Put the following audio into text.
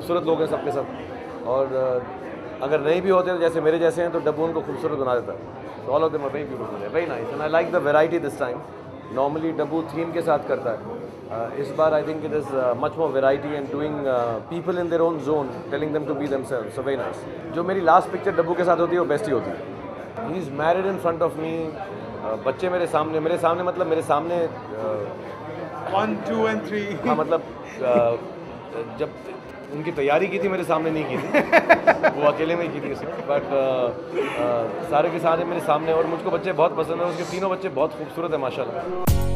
खूबसूरत लोग हैं सबके सब, और अगर नहीं भी होते तो जैसे मेरे जैसे हैं तो डब्बू उनको खूबसूरत बना देता है। All of them are very beautiful, very nice, and I like the variety this time. Normally Dabboo theme के साथ करता है, इस बार I think it is much more variety and doing people in their own zone, telling them to be themselves, so very nice. जो मेरी last picture डब्बू के साथ होती है वो बेस्ट ही होती है। He is married in front of me, बच्चे मेरे सामने मतलब मेरे सामने 1, 2 and 3। हाँ मतलब जब उनकी तैयारी की थी मेरे सामने नहीं की थी वो अकेले में ही की थी उसने, बट सारे के सारे मेरे सामने, और मुझको बच्चे बहुत पसंद हैं, उसके तीनों बच्चे बहुत खूबसूरत हैं माशाल्लाह।